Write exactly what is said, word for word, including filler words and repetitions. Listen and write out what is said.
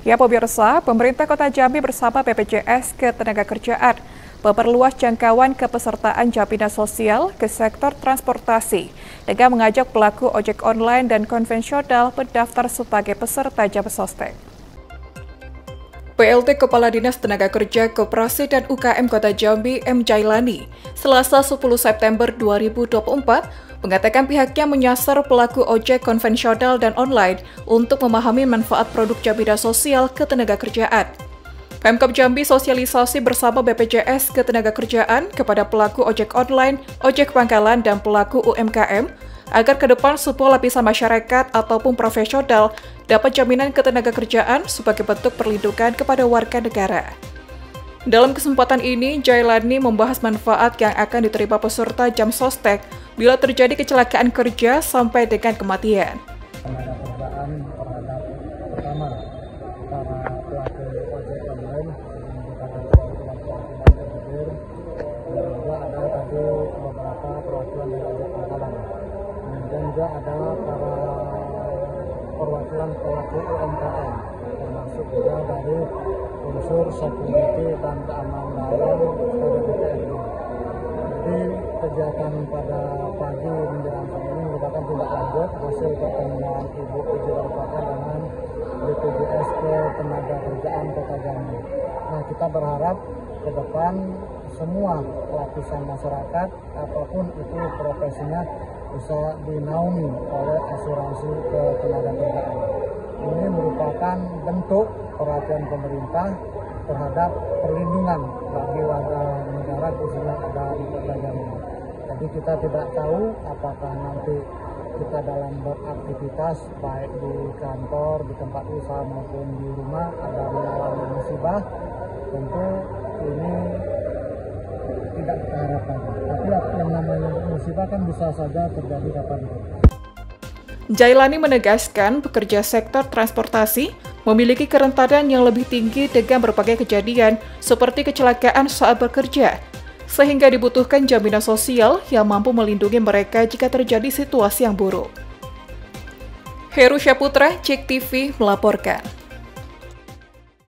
Ya pemirsa, pemerintah Kota Jambi bersama B P J S Ketenagakerjaan memperluas jangkauan kepesertaan jaminan sosial ke sektor transportasi dengan mengajak pelaku ojek online dan konvensional mendaftar sebagai peserta Jamsostek. P L T Kepala Dinas Tenaga Kerja Koperasi dan U K M Kota Jambi M. Jailani, Selasa sepuluh September dua ribu dua puluh empat, mengatakan pihaknya menyasar pelaku ojek konvensional dan online untuk memahami manfaat produk jaminan sosial ketenagakerjaan. Pemkab Jambi sosialisasi bersama B P J S Ketenagakerjaan kepada pelaku ojek online, ojek pangkalan, dan pelaku U M K M agar ke depan sebuah lapisan masyarakat ataupun profesional dapat jaminan ketenagakerjaan sebagai bentuk perlindungan kepada warga negara. Dalam kesempatan ini, Jailani membahas manfaat yang akan diterima peserta Jamsostek bila terjadi kecelakaan kerja sampai dengan kematian. Ketenagakerjaan terhadap pertama para pelaku ojek online kepada pelaku ojek jujur, dan juga ada tadi beberapa perwakilan dari ojek pangkalan, dan juga ada para perwakilan pelaku U M K M, termasuk juga dari unsur security dan keamanan dalam dari D P R D. Jadi kegiatan pada pagi menjelang pagi ini merupakan tindak lanjut hasil pertemuan Ibu Ibu Kabupaten dengan B P J S Ketenagakerjaan Kota Jambi. Nah, kita berharap ke depan semua lapisan masyarakat apapun itu profesinya bisa dinaungi oleh asuransi ketenagakerjaan. Ini merupakan bentuk perhatian pemerintah terhadap perlindungan bagi warga negara khususnya ada di Kota Jambi. Jadi kita tidak tahu apakah nanti kita dalam beraktivitas baik di kantor, di tempat usaha maupun di rumah ada mengalami musibah, tentu ini tidak kita harapkan. Tapi yang namanya musibah kan bisa saja terjadi kapanpun. Jailani menegaskan pekerja sektor transportasi memiliki kerentanan yang lebih tinggi dengan berbagai kejadian seperti kecelakaan saat bekerja, sehingga dibutuhkan jaminan sosial yang mampu melindungi mereka jika terjadi situasi yang buruk. Heru Syaputra, Cek T V melaporkan.